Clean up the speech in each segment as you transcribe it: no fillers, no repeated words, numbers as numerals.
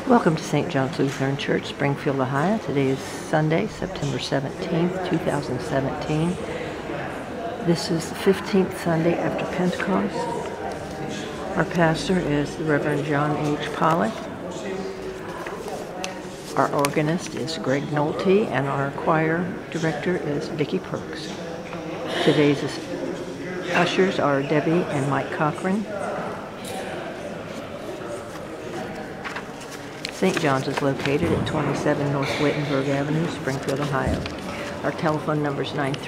Welcome to St. John's Lutheran Church, Springfield, Ohio. Today is Sunday, September 17th, 2017. This is the 15th Sunday after Pentecost. Our pastor is the Reverend John H. Pollock. Our organist is Greg Nolte, and our choir director is Vicki Perks. Today's ushers are Debbie and Mike Cochran. St. John's is located at 27 North Wittenberg Avenue, Springfield, Ohio. Our telephone number is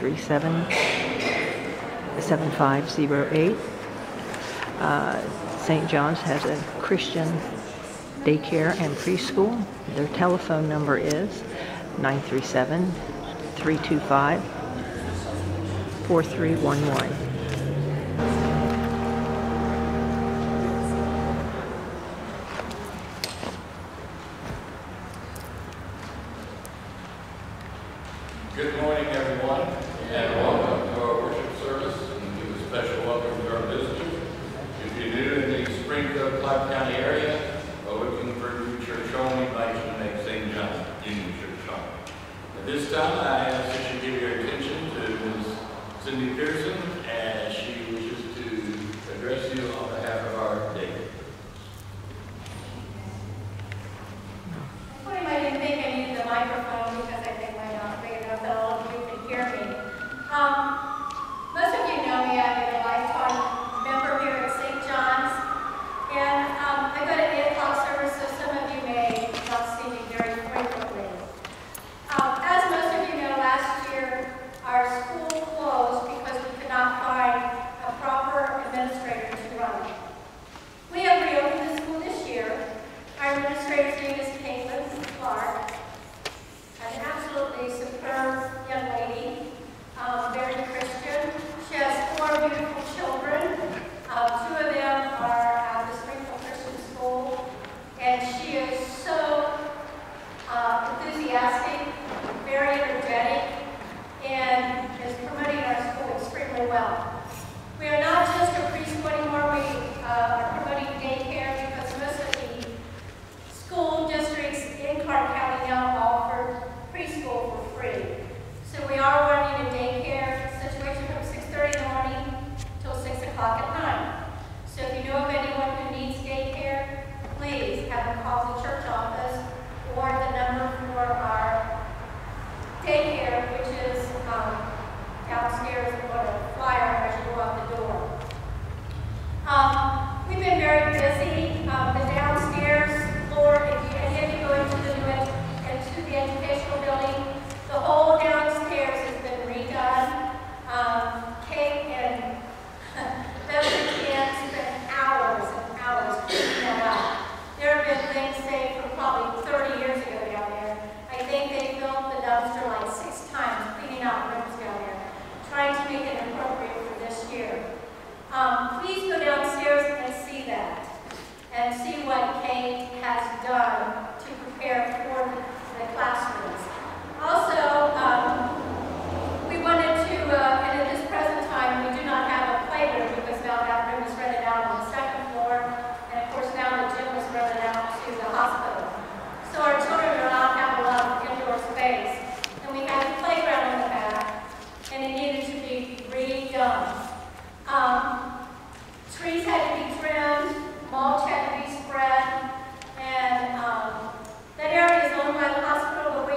937-7508. St. John's has a Christian daycare and preschool. Their telephone number is 937-325-4311. Good morning, everyone, and welcome to our worship service, and give a special welcome to our visitors. If you're new in the Springfield, Clark County area, or looking for a new church home, we invite you to make St. John's Union Church home. At this time, I ask that you give your attention to Ms. Cindy Pearson, as she wishes to address you on behalf of our day. I didn't think I needed the microphone because I think I'm not big enough that all of you can hear me. Most of you know me. I've been a lifetime member here at St. John's. And I go to 8 o'clock service, so some of you may not see me very frequently. As most of you know, last year our school closed because we could not find a proper administrator to run it. We have reopened the school this year. Our administrator's name is Clark, an absolutely superb young lady, very Christian. She has 4 beautiful children. 2 of them are at the Springfield Christian School, and she is so enthusiastic, very energetic, and is promoting our school extremely well. We are not just a preschool anymore, we are promoting daycare because most of the school districts in Clark County now offer preschool for free. So we are running a daycare situation from 6:30 in the morning till 6 o'clock at night. So if you know of anyone who needs daycare, please have them call the church office or the number for our daycare, which is downstairs on a flyer as you go out the door. We've been very busy. The downstairs floor, if any of you go into the educational building, the whole downstairs has been redone. Kate and Beverly Ken spent hours and hours cleaning that up. There have been things saved from probably 30 years ago down there. I think they filled the dumpster like 6 times cleaning out rooms down there, trying to make it appropriate for this year. Please go downstairs and see that, and see what Kate has done to prepare for the classrooms. Also, we wanted to, and at this present time, we do not have a playroom because now that room is rented out on the 2nd floor, and of course now the gym is rented out to the hospital. So our children are not have a lot of indoor space, and we had a playground in the back, and it needed to be redone. Trees had to be trimmed, mulch had to be spread, and that area is owned by the hospital, but we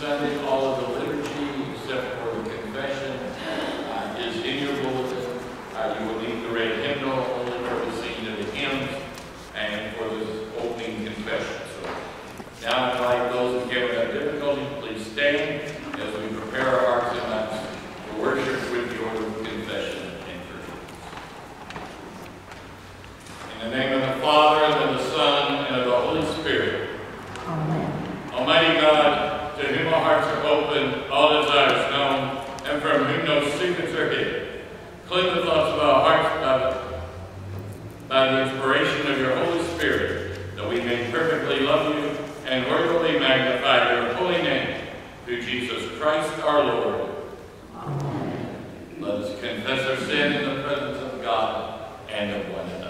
Sunday, all of the liturgy, except for the confession, is in your bulletin. You will need the red hymnal only for the singing of the hymns and for the opening confession. So now I invite those who came without difficulty, please stand as we prepare our hearts and minds for worship with the order of confession and forgiveness. In the name of the Father, and of the Son, and of the Holy Spirit. Amen. Almighty God, to whom our hearts are open, all desires known, and from whom no secrets are hidden, cleanse the thoughts of our hearts by the inspiration of your Holy Spirit, that we may perfectly love you and worthily magnify your holy name, through Jesus Christ our Lord. Amen. Let us confess our sin in the presence of God and of one another.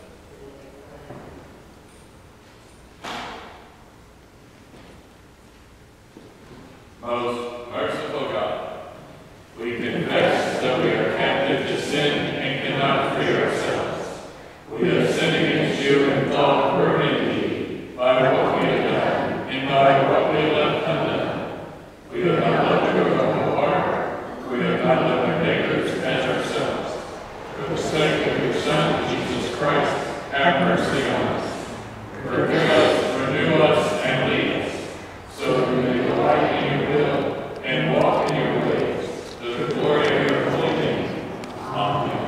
Most merciful God, we confess that we are captive to sin and cannot free ourselves. We have sinned against you in thought, word, and deed, by what we have done, and by what we have left undone. We have not loved you with our whole heart. We have not loved our neighbors as ourselves. For the sake of your Son, Jesus Christ, have mercy on us. Forgive us, renew us, and lead us, so that we may delight in your will and walk in your ways, to the glory of your holy name. Amen.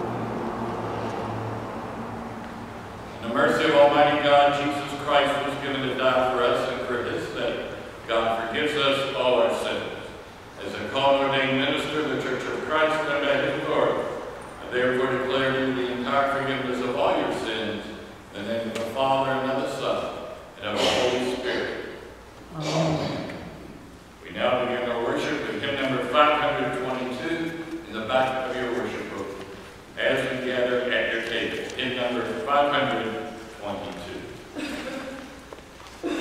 In the mercy of Almighty God, Jesus Christ was given to die for us, and for his sake, God forgives us all our sins. As a called and ordained minister of the Church of Christ under his authority, I therefore declare to you the entire forgiveness of all your sins, in the name of the Father, and of the Son, and of the Holy Spirit. Amen. We now begin our worship with hymn number 522 in the back of your worship book, as we gather at your table. Hymn number 522.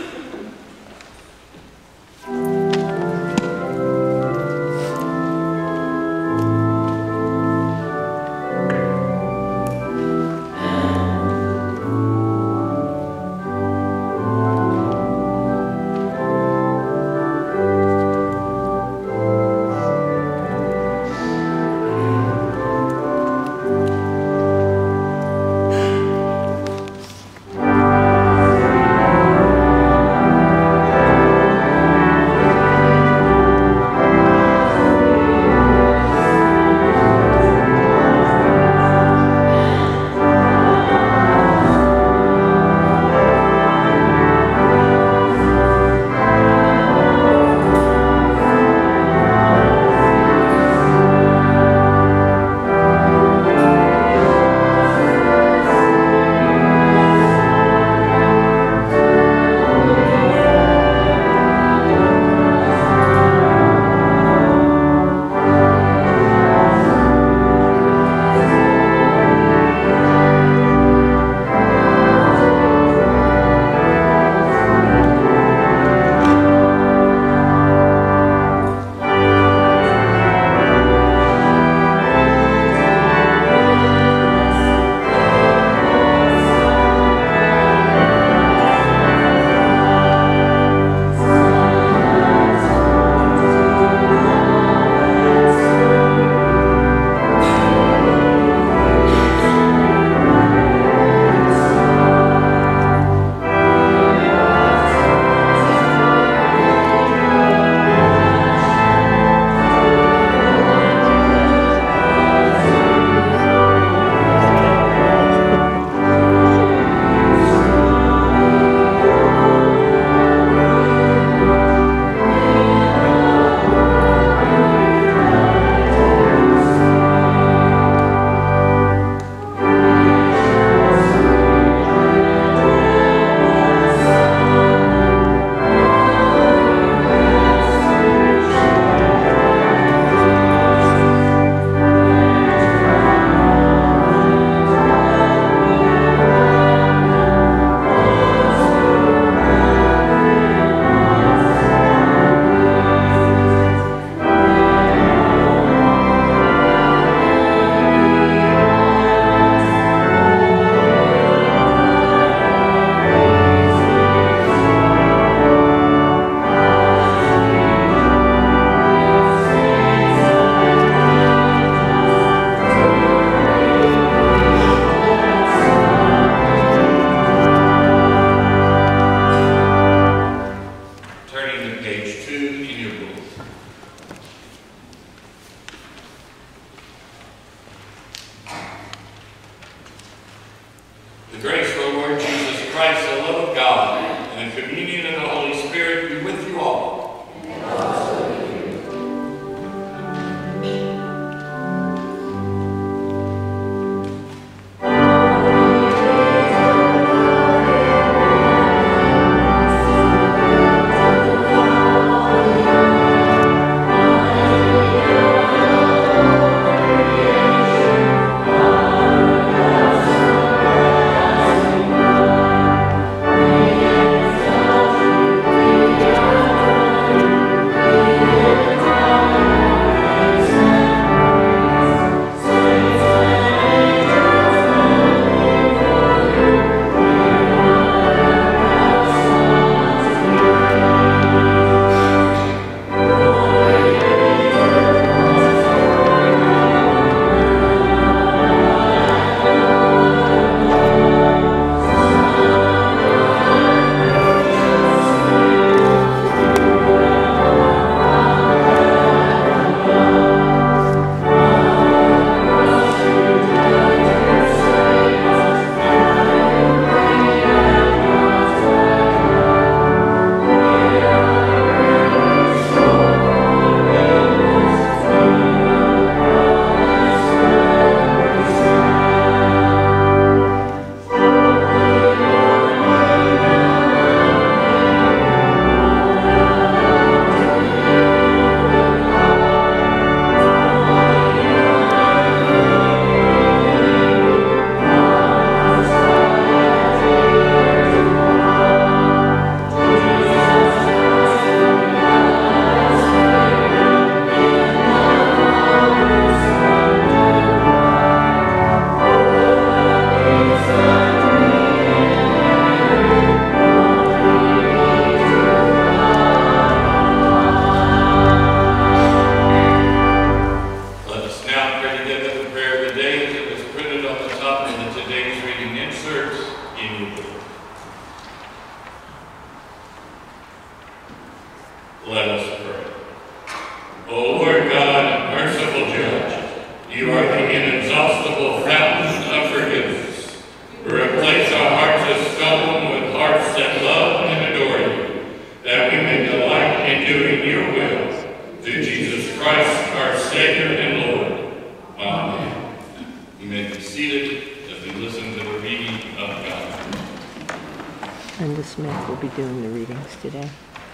Let us pray. O Lord God, merciful Judge, you are the inexhaustible fountain of forgiveness. Replace our hearts of stone with hearts that love and adore you, that we may delight in doing your will. Through Jesus Christ, our Savior and Lord. Amen. You may be seated as we listen to the reading of God. Linda Smith will be doing the readings today.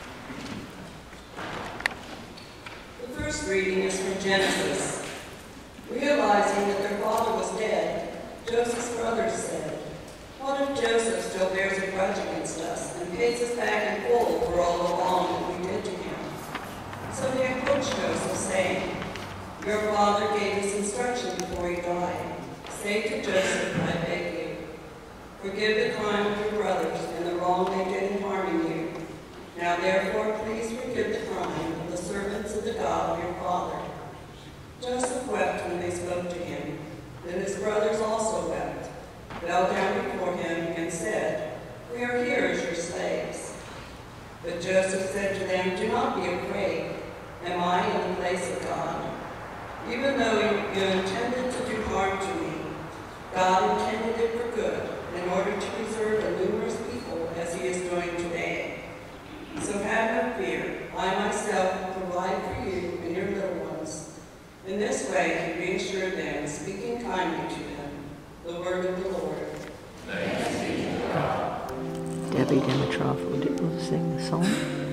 The first reading is from Genesis. Realizing that their father was dead, Joseph's brothers said, "What if Joseph still bears a grudge against us and pays us back in full for all the wrong that we did to him?" So they approached Joseph, saying, "Your father gave us instruction before he died. Say to Joseph, I beg you, forgive the crime of your brothers and the wrong they did in harming you. Now therefore please forgive the crime of the servants of the God of your father." Joseph wept when they spoke to him. Then his brothers also wept, fell down before him, and said, "We are here as your slaves." But Joseph said to them, "Do not be afraid. Am I in the place of God? Even though you intended to do harm to me, God intended it for good, in order to preserve a numerous people as he is doing today. So have no fear. I myself will provide for you and your little ones." In this way he reassured them, speaking kindly to them. The word of the Lord. Thanks be to God. Debbie Dimitrov will sing the song.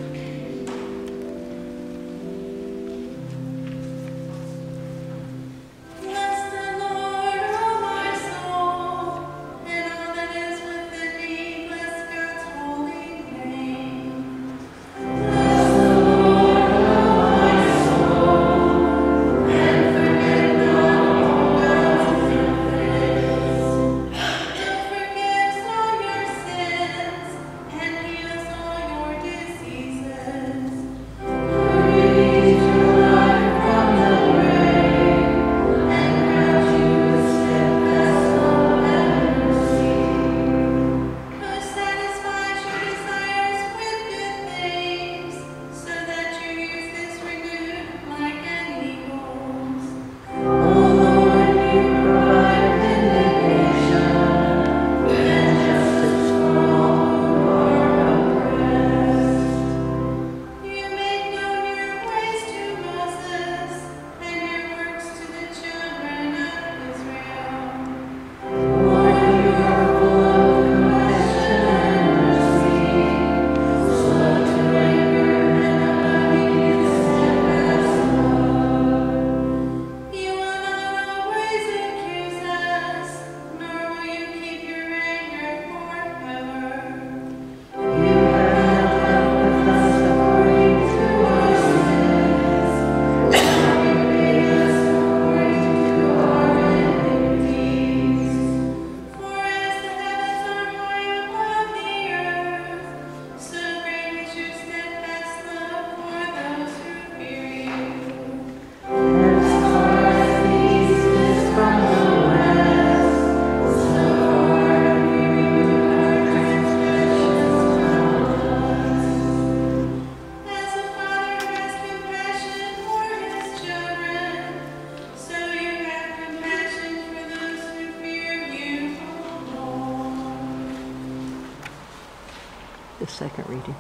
The second reading.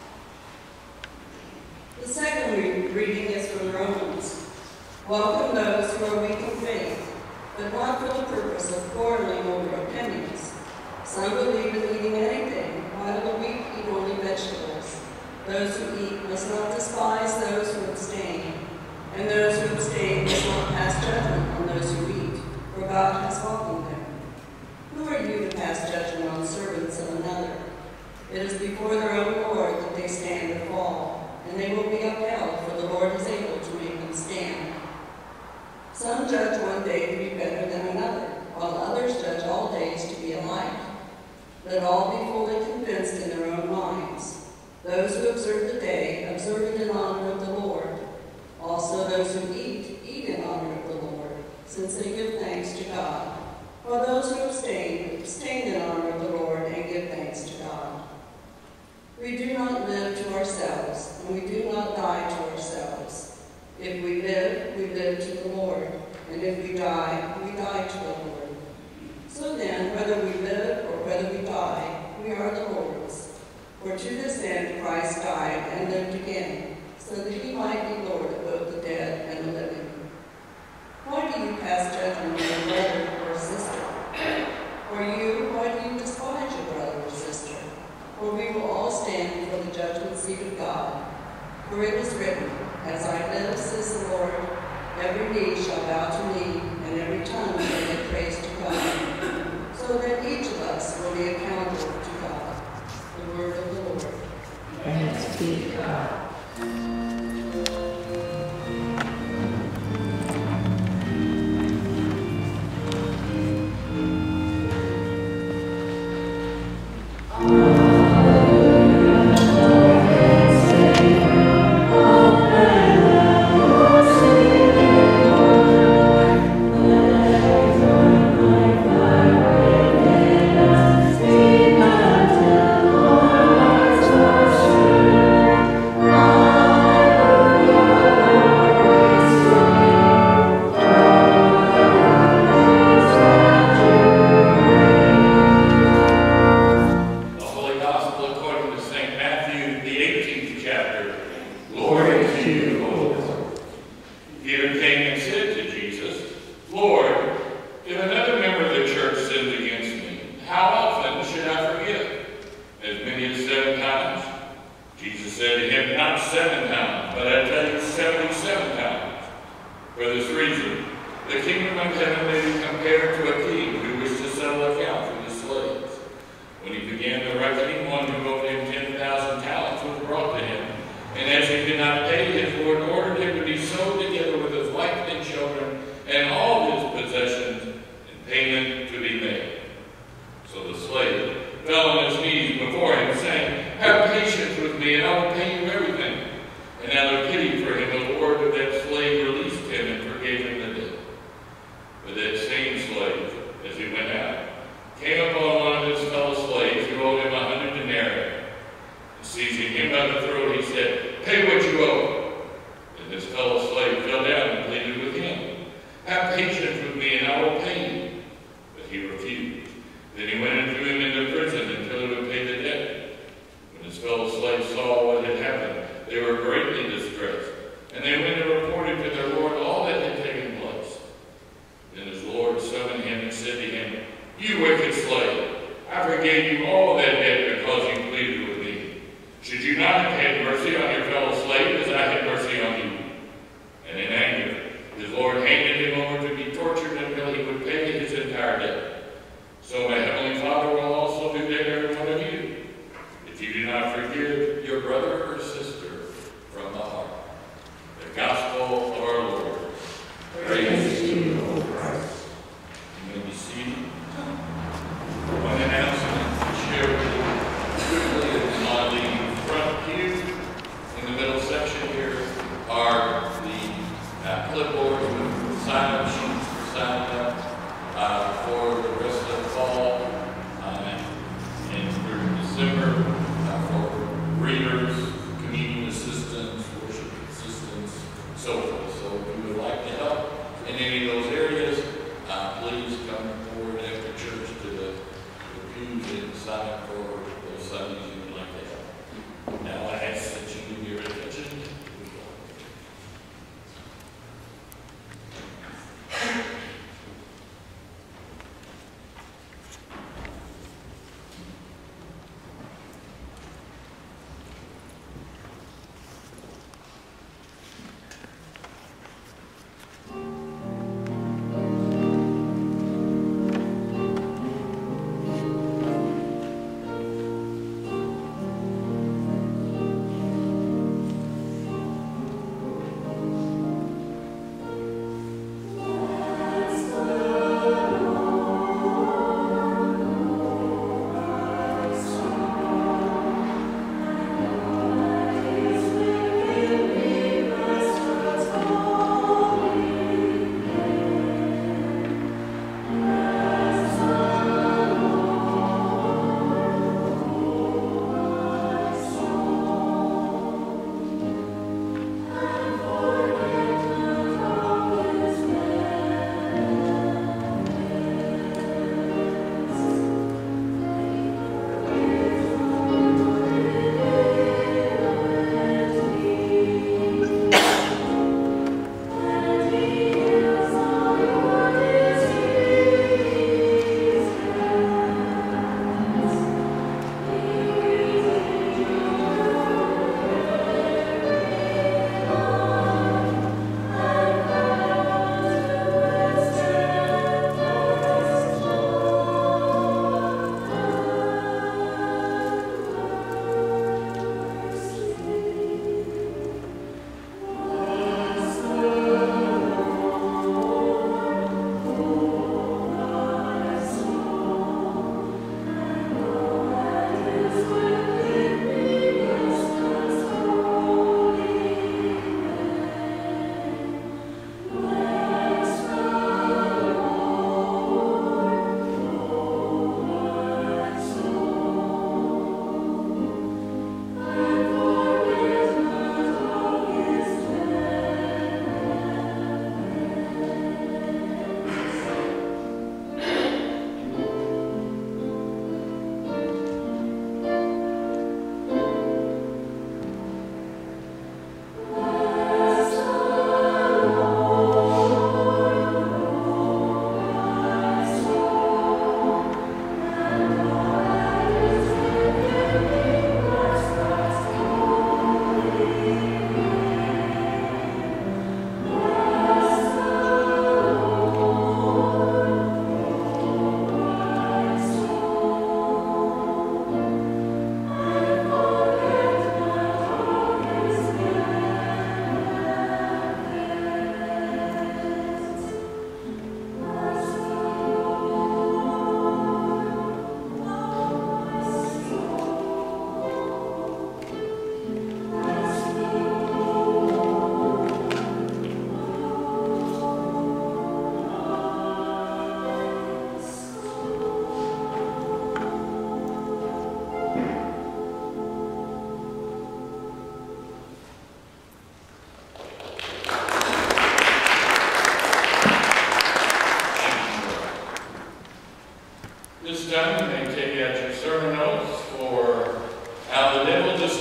The second reading is from Romans. Welcome those who are weak in faith, but not for the purpose of quarreling over opinions. Some believe in eating anything, while the weak eat only vegetables. Those who eat must not despise those who abstain, and those who abstain must not pass judgment on those who eat, for God has welcomed them. Who are you to pass judgment on servants of another? It is before their own Lord that they stand or fall, and they will be upheld, for the Lord is able to make them stand. Some judge one day to be better than another, while others judge all days to be alike. Let all be fully convinced in their own minds. Those who observe the day, observe it in honor of the Lord. Also those who eat, eat in honor of the Lord, since they give thanks to God. While those who abstain, abstain in honor of the Lord and give thanks to God. We do not live to ourselves, and we do not die to ourselves. If we live to the Lord, and if we die to the Lord. So then, whether we live or whether we die, we are the Lord's. For to this end Christ died and lived again, so that he might be Lord of both the dead and the living. Why do you pass judgment on your brother or sister? Or you, why do you despise your brother or sister? For we will all stand before the judgment seat of God. For it is written, as I live, says the Lord, every knee shall bow to me, and every tongue shall give praise to God. So that each of us will be accountable to God. The word of the Lord. Thanks be to God. One announcement to share with you quickly, and I'll leave front pew.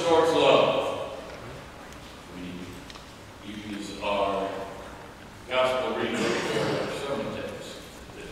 distorts love. We use our gospel reading for our sermon text today.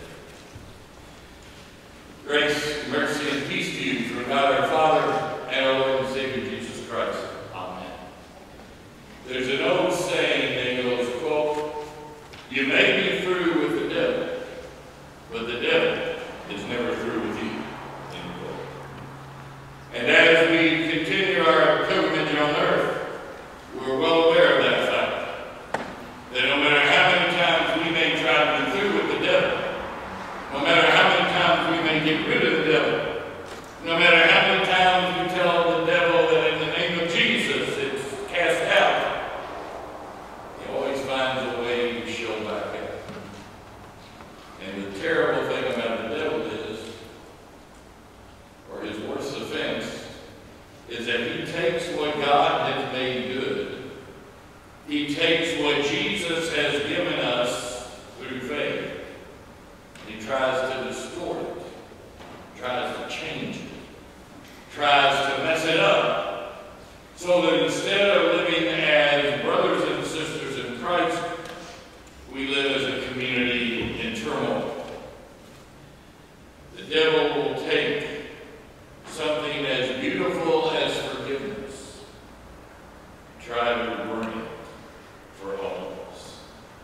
Grace, mercy, and peace to you from God our Father and our Lord and Savior Jesus Christ. Amen. There's an old saying that goes, quote, "You may be through with the devil, but the devil is never through with you." End quote. And as we continue our pilgrimage on earth, we're well aware of that fact. That no matter how many times we may try to be through with the devil, no matter how many times we may get rid of the devil, no matter how many times we tell the devil that in the name of Jesus it's cast out, he always finds a way to show back up. And the terrible thing about the devil is, or his worst offense, is that he takes what God has made good. He takes what Jesus has given us through faith. He tries to distort it, tries to change it, tries to mess it up, so that instead of living as brothers and sisters in Christ, we live as a community in turmoil. The devil will take something as beautiful as forgiveness, try to burn it for all of us.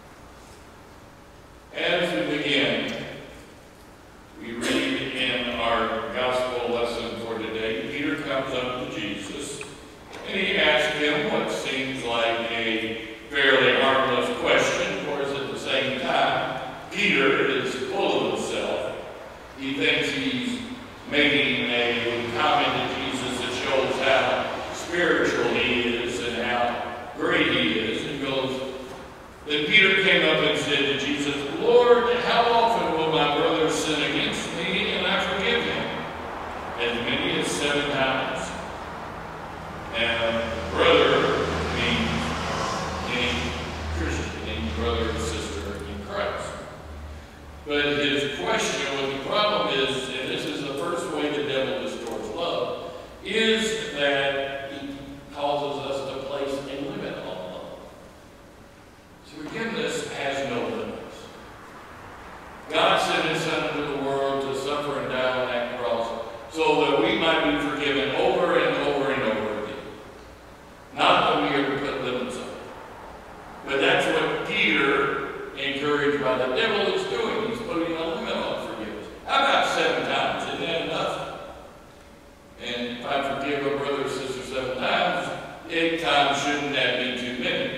As we begin, we read in our gospel lesson for today, Peter comes up to Jesus and he asks him what seems like a fairly harmless question. Of course, at the same time, Peter is full of himself. He thinks he's making a comment to Jesus that shows how spiritual he is and how great he is. And goes, then Peter came up and said to Jesus, "Lord, how often will my brother sin against me and I forgive him? As many as 7 times." And brother means any Christian, any brother or sister in Christ. But his question, what the problem is, and this is the first way the devil distorts love, is that he causes us to place a limit on love. So forgiveness has no limits. God sent his Son into the world to suffer and die on that cross so that we might be forgiven over and over and over again. Not that we ever put limits on it. But that's what Peter, encouraged by the devil, is doing. He's putting a limit on forgiveness. How about 7 times? Isn't that enough? And if I forgive a brother or sister 7 times, 8 times, shouldn't that be too many?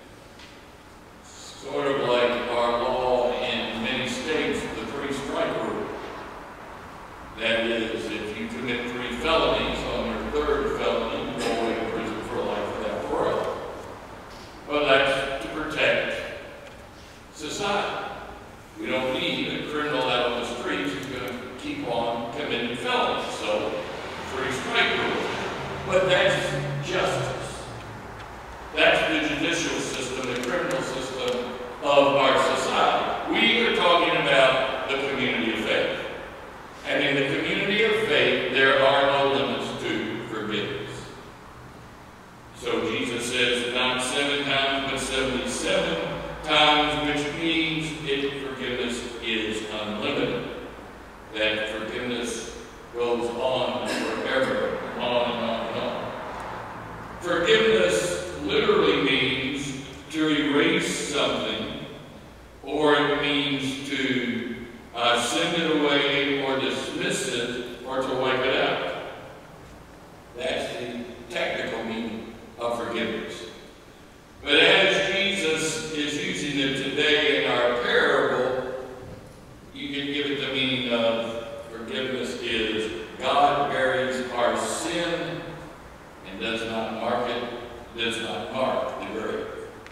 Sort of like our law in many states, the 3-strike rule. That is, if you commit 3 felonies, on your 3rd felony, you go away to prison for life without parole. Well, that's to protect society. We don't need a criminal out on the streets who's going to keep on committing felonies. So, 3-strike rule. But that's justice. That's the judicial system, the criminal system of our society. We are talking about the community of faith. And in the community of faith, there are no limits to forgiveness. So Jesus says not 7 times, but 77 times, which means forgiveness is unlimited. That forgiveness goes on forever, on and on and on. Forgiveness literally means to erase something, or it means to send it away or dismiss it or to wipe it out. That's the technical meaning of forgiveness. But as Jesus is using it today in our parable, you can give it the meaning of forgiveness is God buries our sin and does not mark the grave.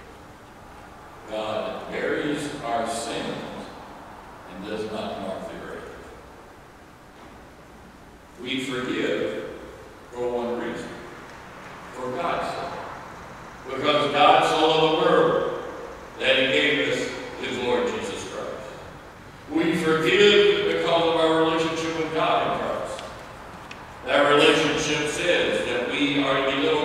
God buries our sins and does not mark the grave. We forgive for one reason, for God's sake. Because God so loved the world that he gave us his Lord Jesus Christ. We forgive because of our relationship with God in Christ. That relationship says that we are to be little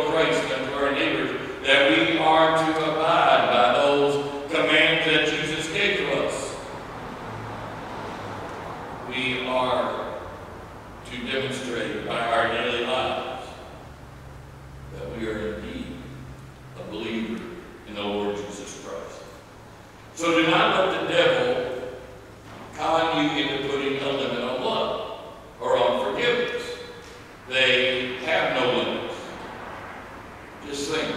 we are indeed a believer in the Lord Jesus Christ. So do not let the devil con you into putting a limit on love or on forgiveness. They have no limits. Just think,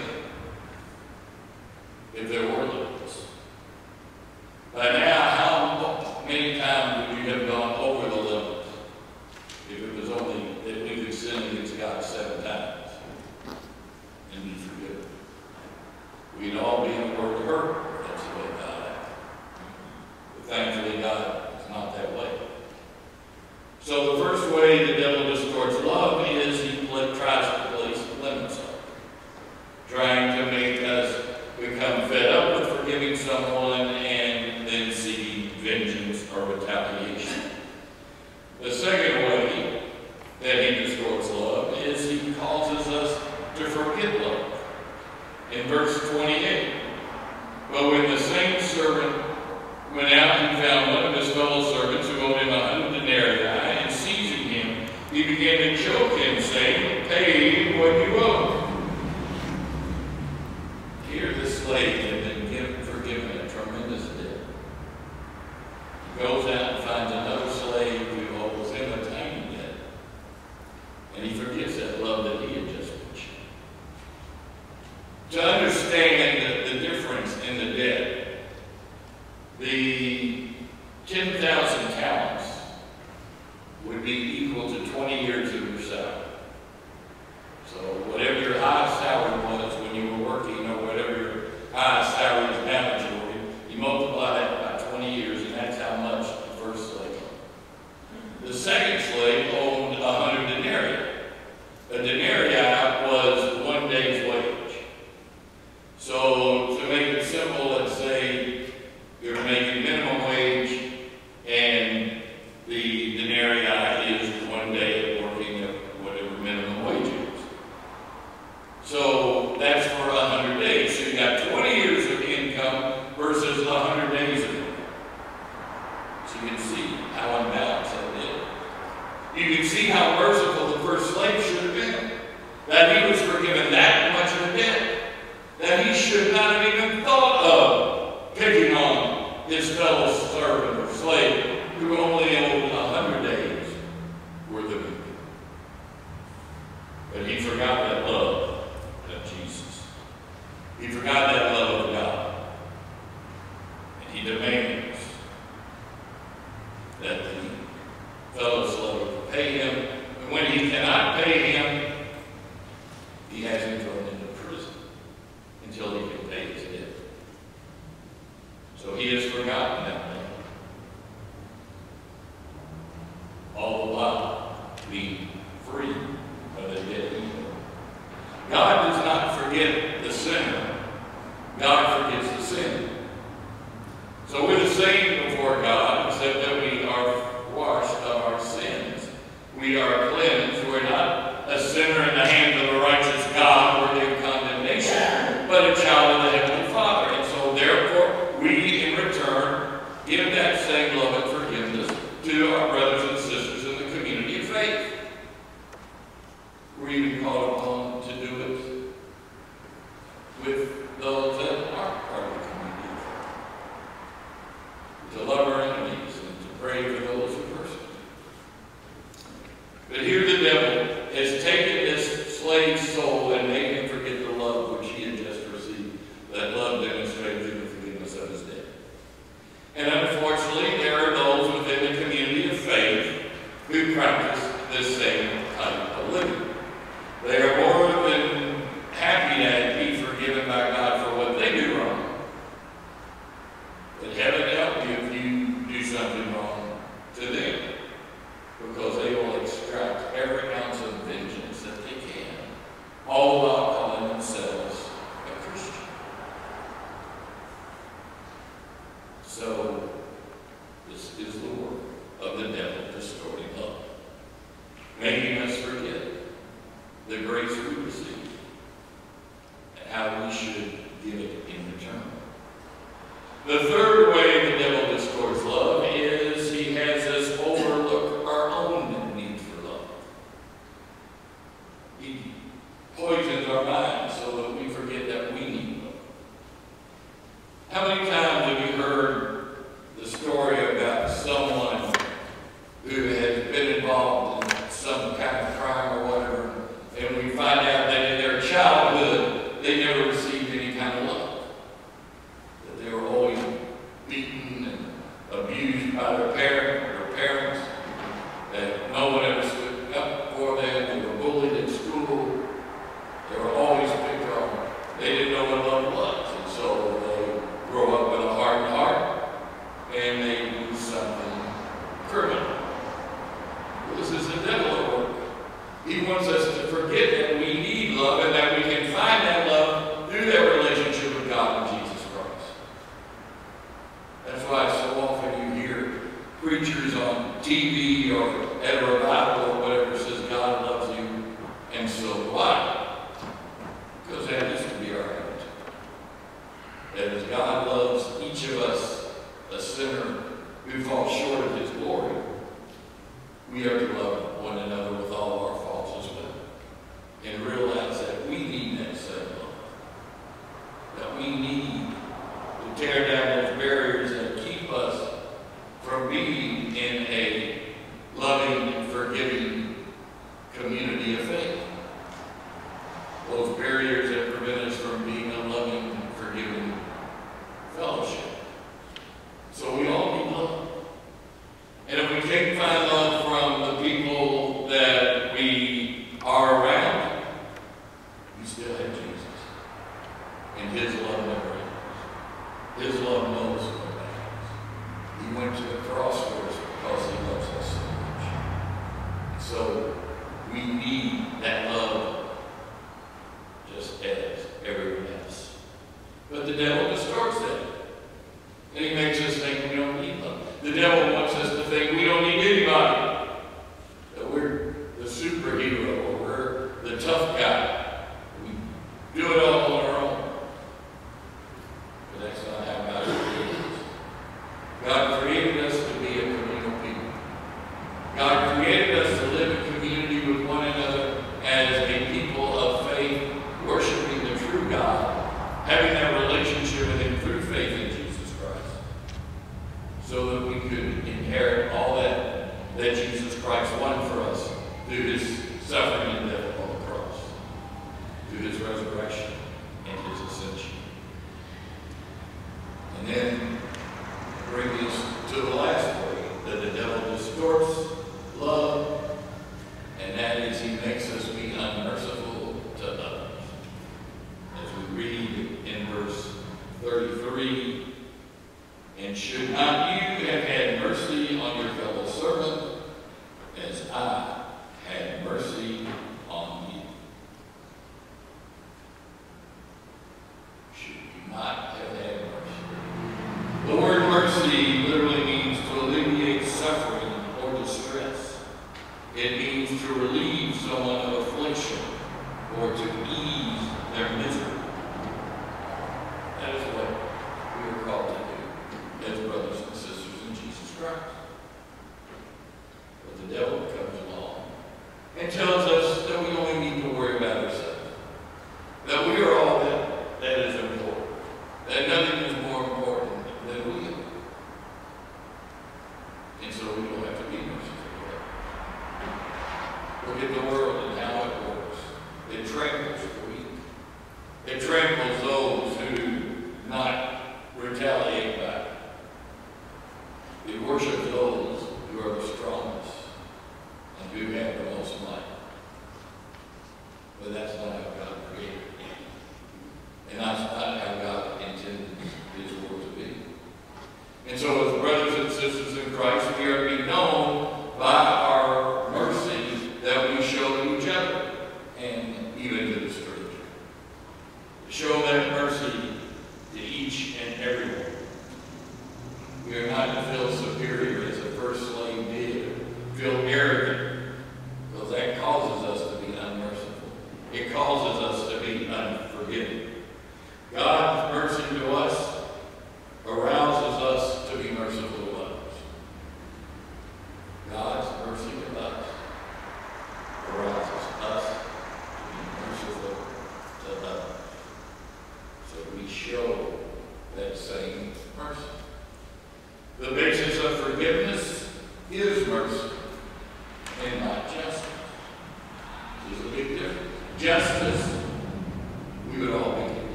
if there were limits. By now, how many times would you have gone over the limits if it was only that we could sin against God 7 times and be forgiven? We'd all be in the world of hurt. That's the way God acts. But thankfully, God is not that way. So the first way the devil distorts love is he tries to place limits on it, trying to make us become fed up with forgiving someone and then see vengeance or retaliation. The second way that he distorts love is he causes us to forget love. In verse 28, but when the same servant went out and found one of his fellow servants who owed him 100 denarii, and seizing him, he began to choke him, saying, "Pay what you owe." Here the slave had been forgiven a tremendous debt. He goes out and finds another slave who owes him a tiny debt. And he forgets that love that he had just been shown. To understand the difference in the debt, the 10,000 talents would be equal to 20 years of your salary. So whatever your highest salary was when you were working, or whatever your highest salary is now that you're working, you multiply that by 20 years, and that's how much the first slave owned. The second slave owned 100 denarii. A denarii was 1 day's wage. So to make it simple, let's say you're making minimum wage, and the denarii is 1 day of working at whatever minimum wage is. So that's for 100 days. So you got 20 years of income versus 100 days of income. So you can see how unbalanced that is. You can see how merciful the first slave should have been. That he was forgiven that much of a debt. That he should not have even thought of picking on his fellow servant or slave who only owed 100 days worth of income. But he forgot that love of Jesus. He forgot that love of God. And he demands that the fellow slave pay him. And when he cannot pay him, he has him thrown into prison until he can pay his debt. So he has forgotten that man. All the while being free of the debt he owed. God does not forget the sinner. God forgets the sin. So we're the same before God, except that we are washed of our sins. We are cleansed. We're not a sinner in the hands of a righteous God worthy of condemnation, but a child of the Heavenly Father. And so therefore, we in return give that same love and forgiveness to our brothers and sisters in the community of faith. We're even called upon to do it with those that aren't part of the community of faith. To love our enemies and to pray for those who persecute. But here the devil has taken this slave's soul and made him forget the love which he had just received. That love demonstrated through the forgiveness of his debt. And unfortunately, there are those within the community of faith who practice this same type of living. They are more than happy to be forgiven by God for what they do wrong. But heaven help you if you do something wrong to them, because they will extract every ounce of vengeance that they can, all while calling themselves a Christian. So, this is the work of the devil distorting love, making us forget the grace we receive and how we should give it in return. The third way the devil distorts love is he has us overlook our own need for love. He poisons our mind TV or at a revival or whatever says God loves you, and so do I. Because that needs to be our attitude. That as God loves each of us, a sinner who falls short of his glory, we are to love one another with all of our faults as well. And realize that we need that same love. That we need to tear down those barriers that keep us from being in a loving and forgiving community of faith. Those barriers that prevent us from being a loving and forgiving fellowship. So we all need love. And if we can't find love from the people that we are around, we still have Jesus. And his love never ends. His love knows what happens. He went to the cross for us because he loves us so much. So we need that love just as everyone else. But the devil distorts that. And he makes us think we don't need love. The devil wants us to think we don't need anybody. That we're the superhero or we're the tough guy. We do it all on our own. But that's not how God created us. God created us to be a communal people. God created us to live in community with one another as a people of faith, worshiping the true God, having that relationship with him through faith in Jesus Christ, so that we could inherit all that Jesus Christ won for us through his suffering and death on the cross, through his resurrection and his ascension. And then bring us to the last way that the devil distorts love, and that is he makes us be unmerciful to others. As we read in verse 33, and should not you have had mercy on your fellow servant, as I had mercy on you? Should you not have had mercy? The word mercy literally means to alleviate suffering or distress. It means to relieve someone of affliction or to ease their misery. That is what we are called to do as brothers and sisters in Jesus Christ. But the devil comes along and tells us that we only need to worry about ourselves. That we are all that is important. That nothing is more important than we are. And so we don't have to be merciful. Look at the world and how it works. It tramples the weak. It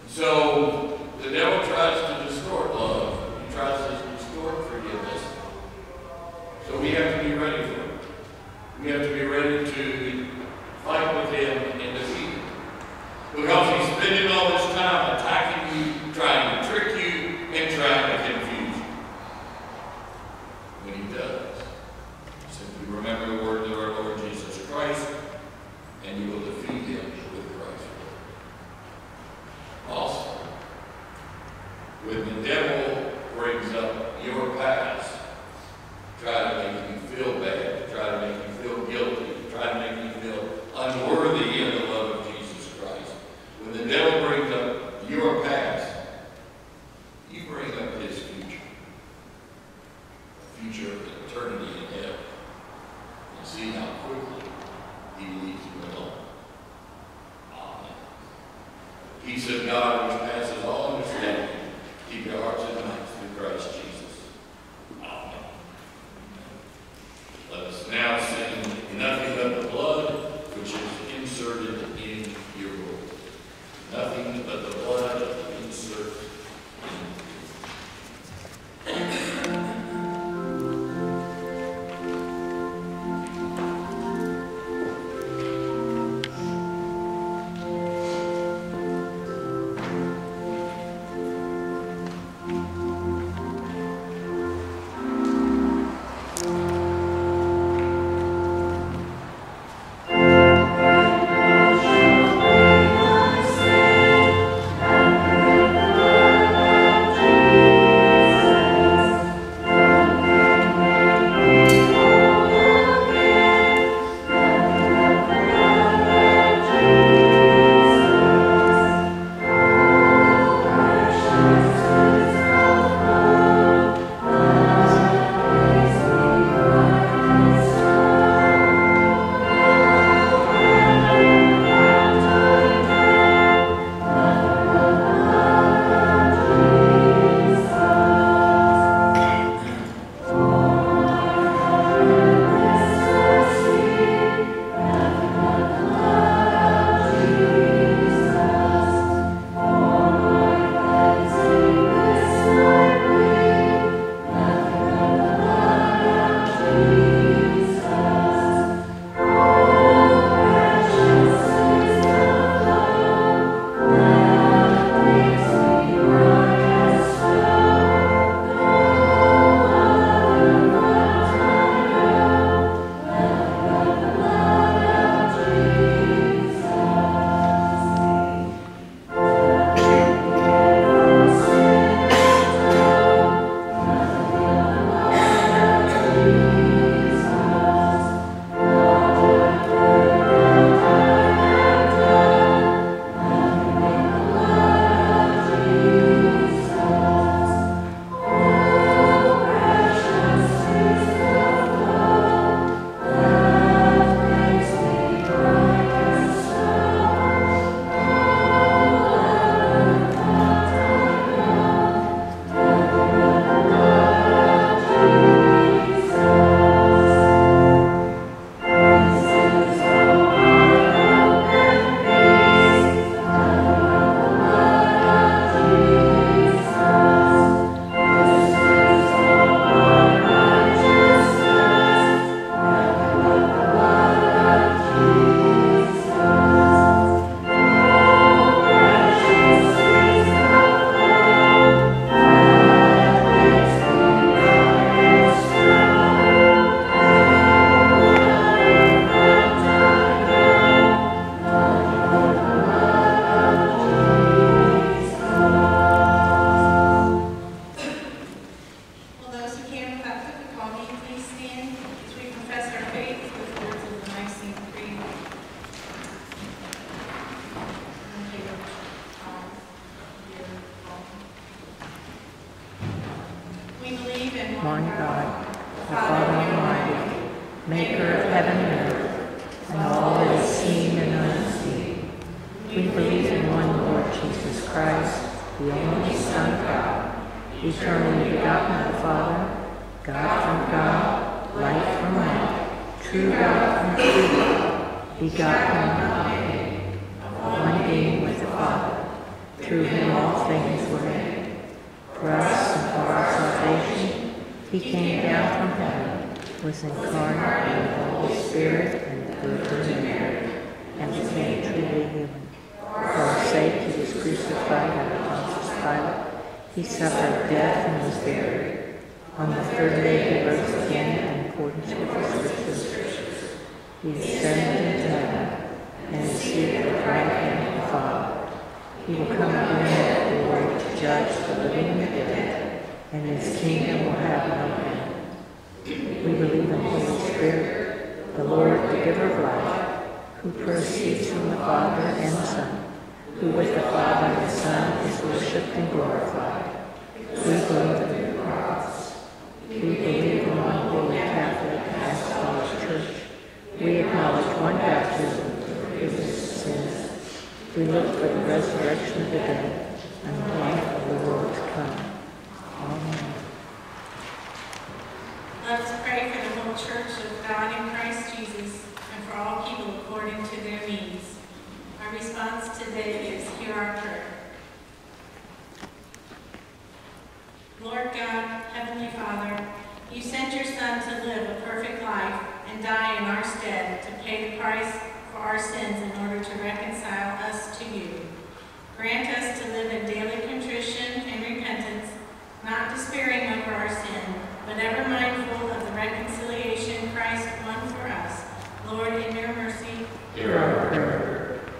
So the devil tries to distort love. He tries to distort forgiveness. So we have to be ready for it. We have to be ready to fight with him and defeat him. Because he's spending all this time attacking you, trying to trick you, and trying to confuse you. When he does, simply remember the words of our Lord Jesus Christ, and you will defeat him with Christ. Also, when the devil brings up your past, try to make you feel bad, try to make you feel guilty, try to make you feel unworthy of the love of Jesus Christ. When the devil brings up your past, you bring up his future. A future of eternity in hell. And see how quickly he leaves you alone. Amen. Peace of God which passes all understanding, keep your hearts and minds through Christ Jesus. Amen. Let us now sing Nothing But the Blood, which is inserted in your roll. Nothing but the blood inserted one God, the Father Almighty, maker of heaven and earth, and all that is seen and unseen. We believe in one Lord Jesus Christ, the only Son of God, eternally begotten of the Father, God from God, light from light, true God from true God, begotten and not made, one being with the Father. through whom all things were made. For us and for our salvation, he came down from heaven, was incarnate in the Holy Spirit and the Virgin Mary, and became truly human. For our sake he was crucified under Pontius Pilate. He suffered death and was buried. On the third day he rose again in accordance with the Scriptures. He ascended into heaven and is seated at the right hand of the Father. He will come again at the glory to judge the living and the dead, and his kingdom will have no end. We believe in the Holy Spirit, the Lord, the giver of life, who proceeds from the Father and the Son, who with the Father and the Son is worshipped and glorified. We believe in the prophets. We believe in one holy Catholic and Apostolic Church. We acknowledge one baptism for the forgiveness of sins. We look for the resurrection of the dead and the life of the world to come. Amen. Let us pray for the whole Church of God in Christ Jesus and for all people according to their needs. Our response today is, hear our prayer. Lord God, Heavenly Father, you sent your Son to live a perfect life and die in our stead to pay the price for our sins in order to reconcile us to you. Grant us to live in daily contrition and repentance, not despairing over our sin, but ever mindful of the reconciliation Christ won for us. Lord, in your mercy, Hear our prayer.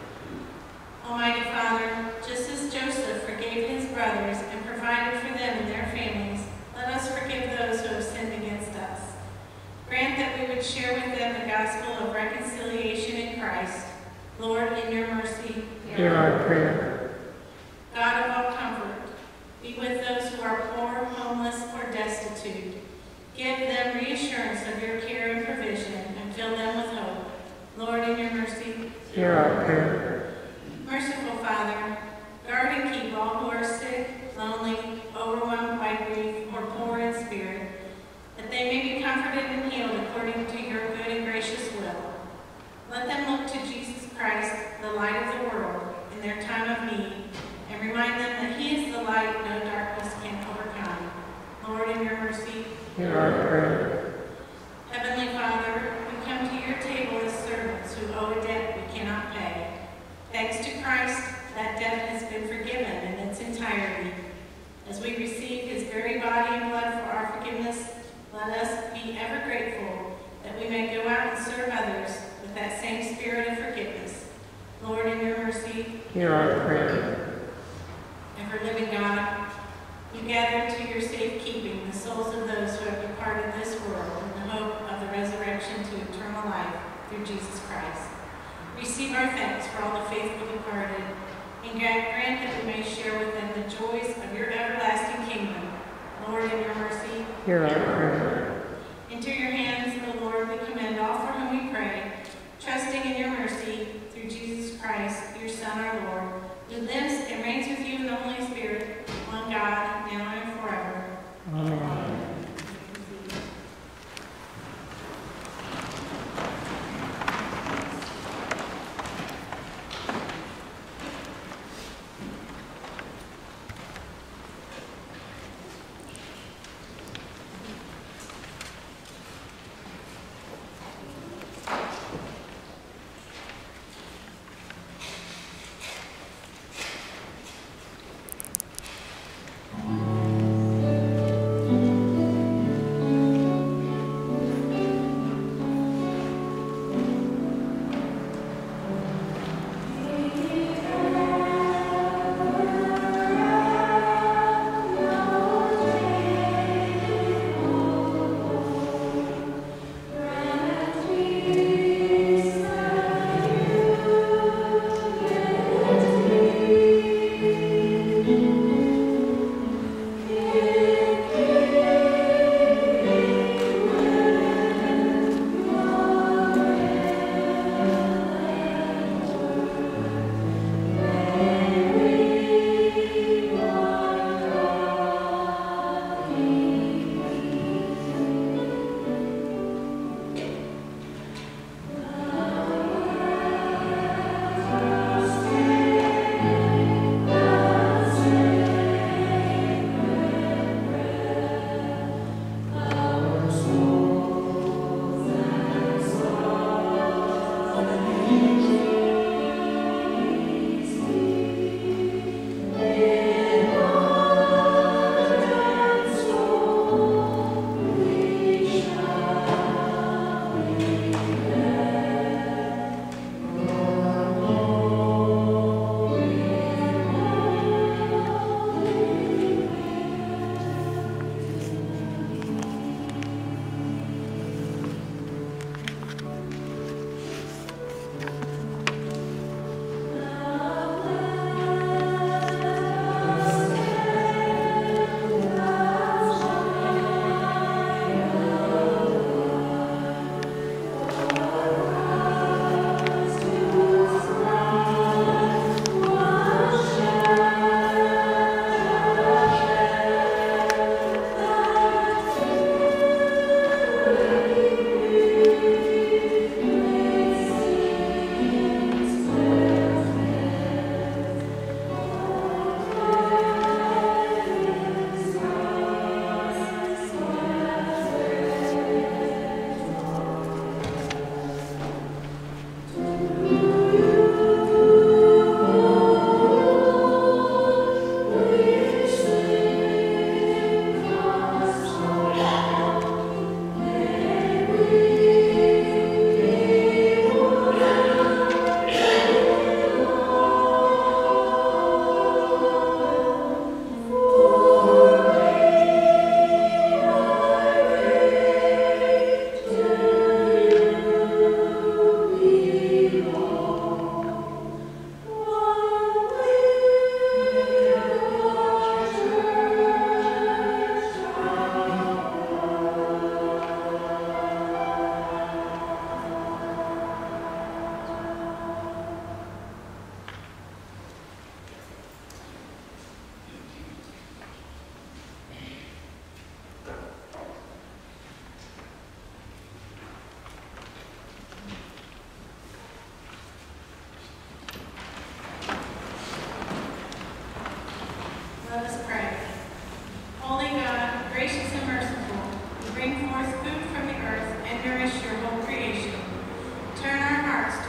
Almighty Father, just as Joseph forgave his brothers and provided for them and their families, let us forgive those who have sinned against us. Grant that we would share with them the gospel of reconciliation in Christ. Lord, in your mercy, Hear our prayer. God of all comfort, be with those who are poor, homeless, or destitute. Give them reassurance of your care and provision and fill them with hope. Lord, in your mercy, Hear our prayer. Merciful Father, guard and keep all who are sick, lonely, overwhelmed by grief, or poor in spirit, that they may be comforted and healed according to your good and gracious will. Let them look to Jesus Christ, the light of the world, in their time of need, and remind them that he is the light no darkness can overcome. Lord, in your mercy, Hear our prayer. Heavenly Father, we come to your table as servants who owe a debt we cannot pay. Thanks to Christ, that debt has been forgiven in its entirety. As we receive his very body and blood for our forgiveness, let us be ever grateful that we may go out and serve others with that same spirit of forgiveness. Lord, in your mercy, Hear our prayer. ever living God, you gather to your safekeeping the souls of those who have departed this world in the hope of the resurrection to eternal life through Jesus Christ. Receive our thanks for all the faithful departed, and grant that we may share with them the joys of your everlasting kingdom. Lord, in your mercy, Hear our prayer. into your hands, O Lord, we commend all for whom we pray, trusting in your mercy through Jesus Christ, your Son, our Lord, who lives and reigns with you in the Holy Spirit, one God, now and forever. Amen.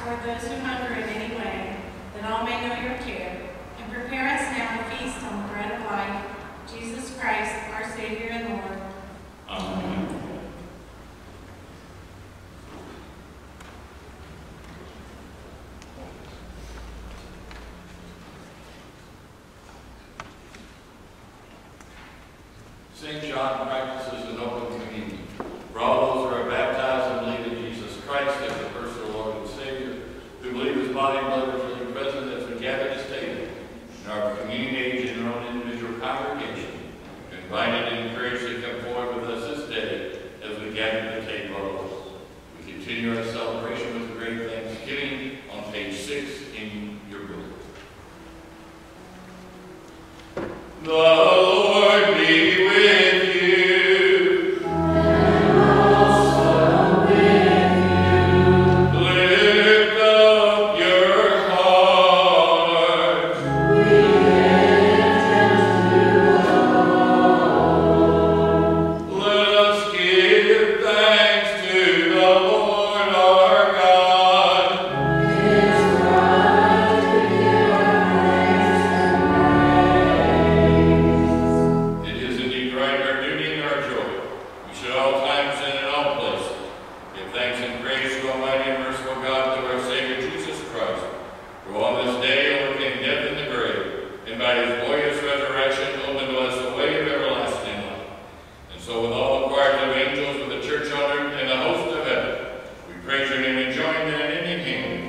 toward those who hunger in any way, that all may know your care, and prepare us now to feast on the bread of life, Jesus Christ, our Savior and Lord. Amen. St. John practices an open communion. For all those who are baptized and believe in Jesus Christ as the personal Lord and Savior, who believe his body and blood is really present as we gather this table in our communion age in our own individual congregation, invited and encouraged to come forward with us this day as we gather the table. We continue our celebration with great thanksgiving on page 6 in your book. The Lord be with you. And also with you. Lift up your hearts. We lift them to the Lord. Let us give thanks to the Lord our God. It is right to give thanks and praise. It is indeed right, our duty and our joy. We should all times and in all places give thanks and praise to Almighty and merciful God, through our Savior Jesus Christ, who on this day overcame death in the grave, and by his glorious resurrection opened to us the way of everlasting life. And so with all the choirs of angels, with the church on earth, and the host of heaven, we praise your name and join in an ending hymn.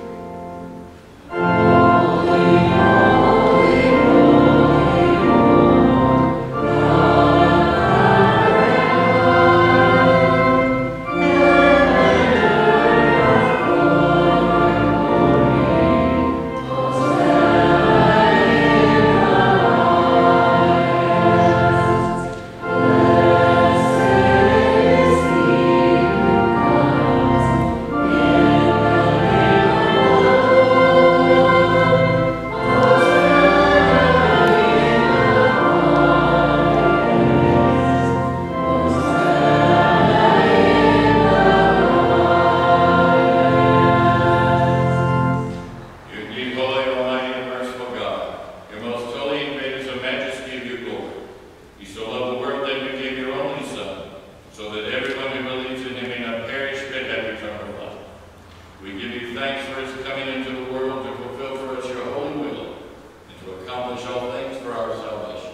You indeed, holy, almighty, and merciful God, your most holy and great is the majesty of your glory. You so loved the world that you gave your only Son, so that everyone who believes in him may not perish but have eternal life. We give you thanks for his coming into the world to fulfill for us your holy will, and to accomplish all things for our salvation.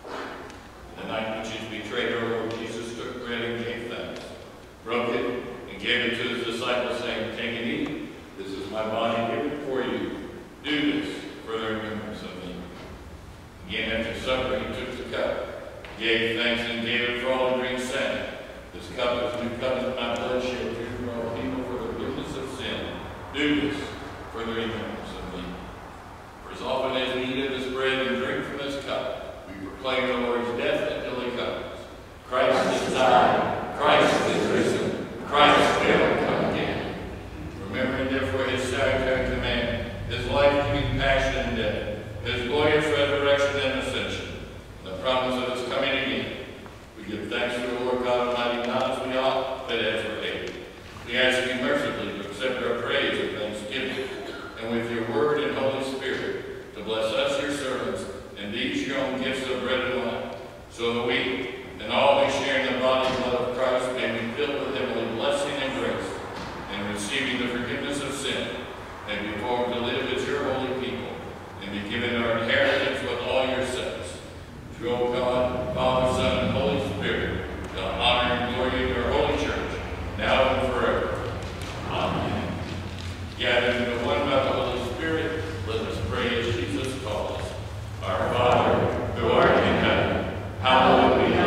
In the night which he was betrayed, our Lord Jesus took bread and gave thanks, broke it, and gave it to his disciples, saying, "Take and eat. This is my body given for you. Do this for the remembrance of me." Again, after supper, he took the cup, gave thanks, and gave it for all to drink, saying, "This cup is the new covenant in my blood, shall be for all people for the forgiveness of sin. Do this for the remembrance of me." For as often as we eat of this bread and drink from this cup, we proclaim the Lord's death until he comes. Christ is died. Christ is risen. Christ will come again. Remembering therefore his salutary command, his life-giving passion and death, his glorious resurrection and ascension, and the promise of his coming again, we give thanks to the Lord God Almighty, not as we ought, but as we're able. We ask you mercifully to accept our praise and thanksgiving, and with your word and Holy Spirit, to bless us, your servants, and these your own gifts of bread and wine, so that we, and all who share in the body and blood of Christ, may be filled with heavenly blessing and grace, and receiving the forgiveness of sin, may be formed to live as your holy people, and be given our inheritance with all your saints. Through, O God, Father, Son, and Holy Spirit, to honor and glory in your holy church, now and forever. Amen. Gathered into one by the Holy Spirit, let us pray as Jesus taught us. Our Father, who art in heaven, hallowed be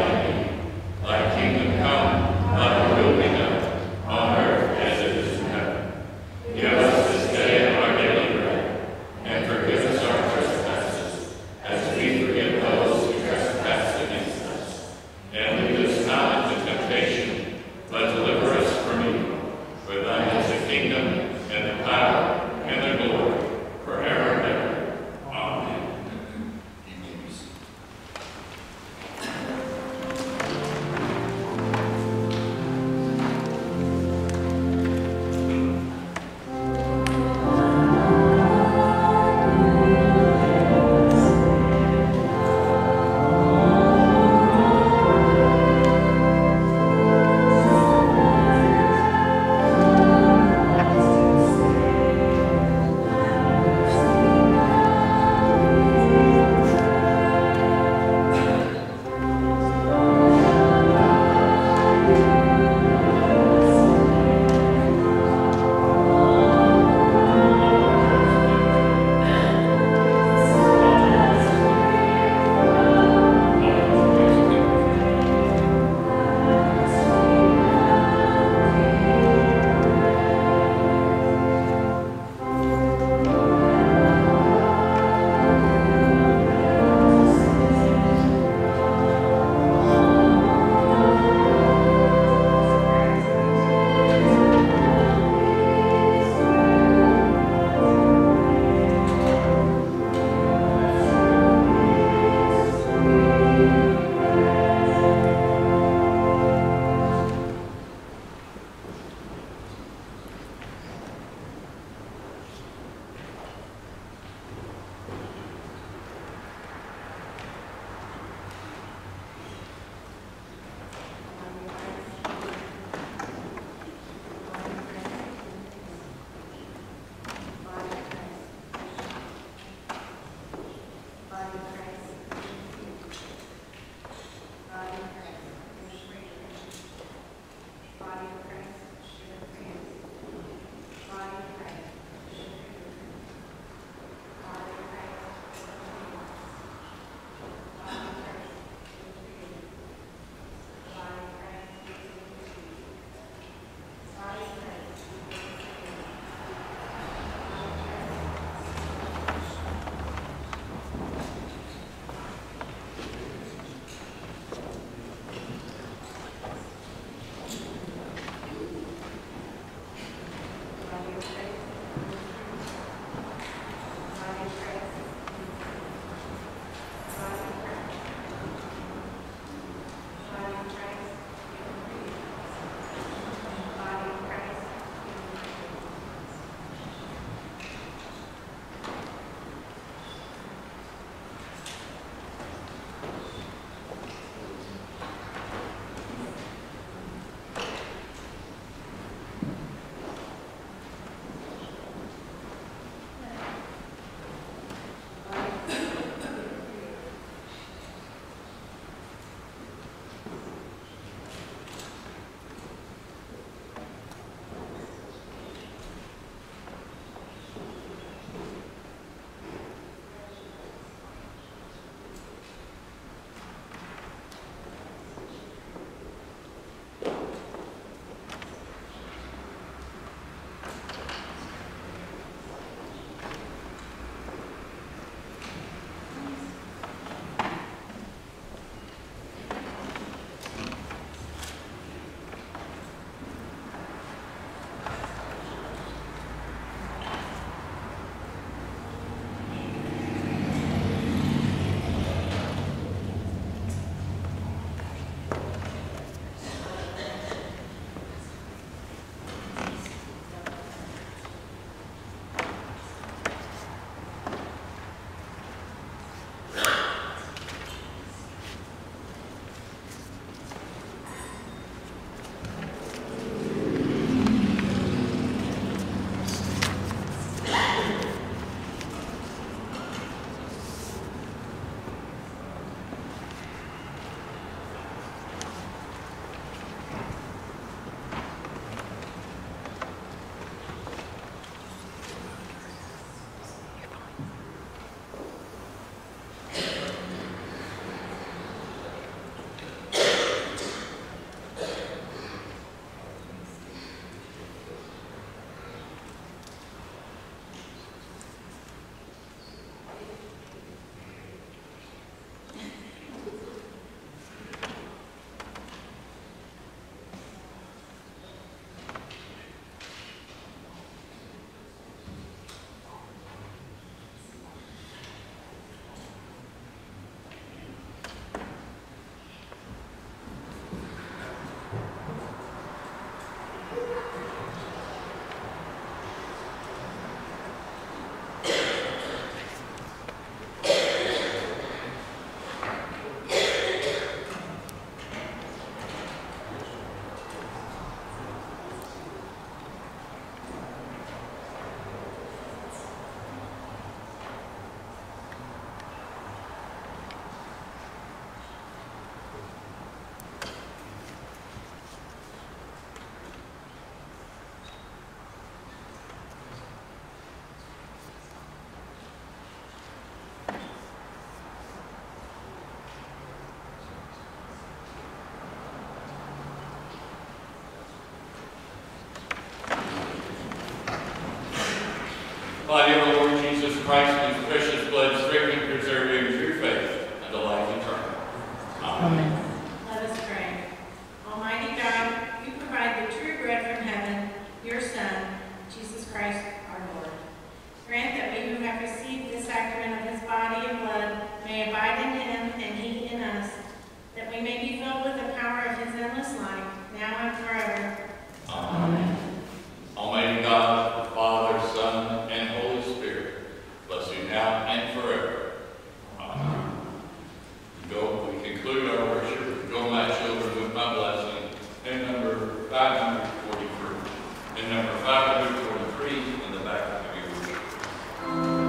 Christ and his precious blood strengthen, preserve you in true faith and the life eternal. Amen. Let us pray. Almighty God, you provide the true bread from heaven, your Son, Jesus Christ, our Lord. Grant that we who have received the sacrament of his body and blood may abide in him and he in us, that we may be filled with the power of his endless life, now and forever. Amen. Almighty God, the Father, Son, and Holy Spirit, bless you now and forever. Amen. We conclude our worship. Go, my children, with my blessing. Hymn number 543. Hymn number 543 in the back of your worship.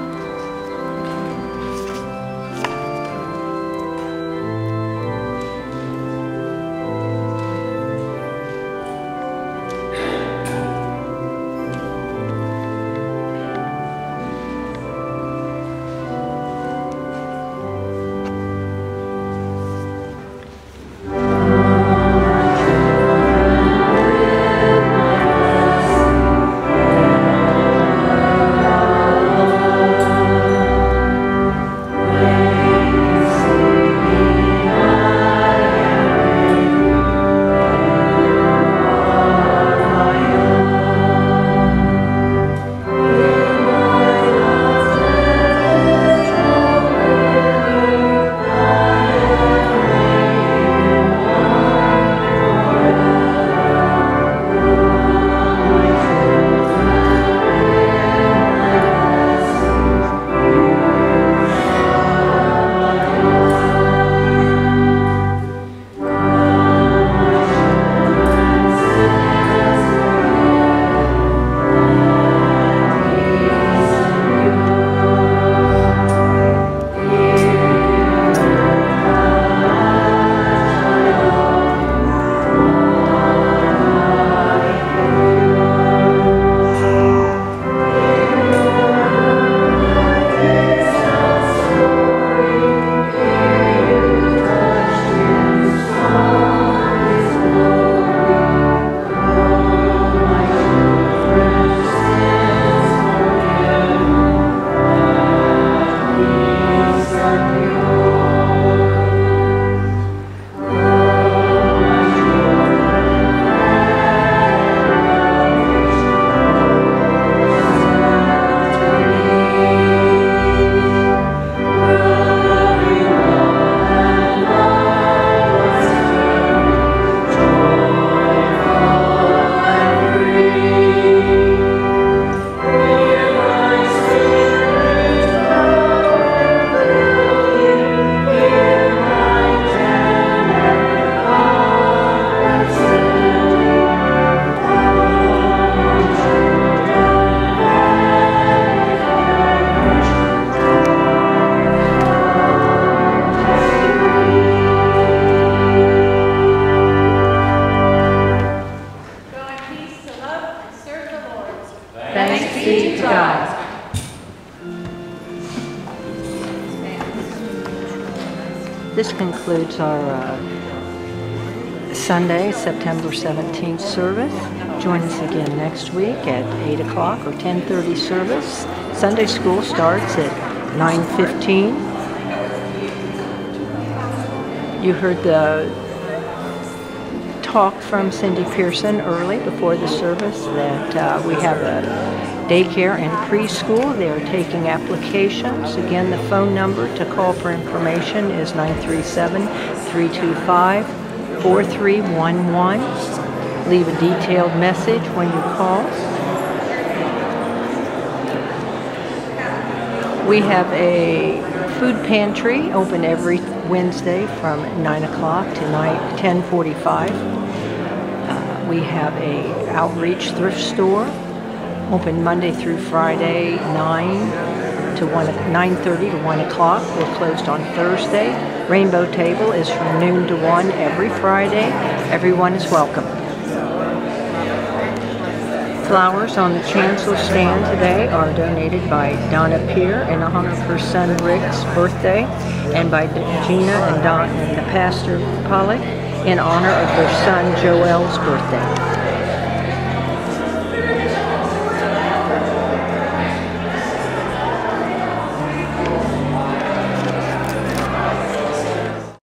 This concludes our Sunday, September 17th service. Join us again next week at 8 o'clock or 10:30 service. Sunday school starts at 9:15. You heard the talk from Cindy Pearson early before the service that we have a daycare and preschool. They are taking applications. Again, the phone number to call for information is 937-325-4311. Leave a detailed message when you call. We have a food pantry open every Wednesday from 9 o'clock to 10:45. We have a outreach thrift store open Monday through Friday, 9:30 to 1 o'clock. We're closed on Thursday. Rainbow Table is from noon to 1 every Friday. Everyone is welcome. Flowers on the chancel stand today are donated by Donna Peer in honor of her son Rick's birthday, and by Gina and the pastor Pollock in honor of their son Joel's birthday.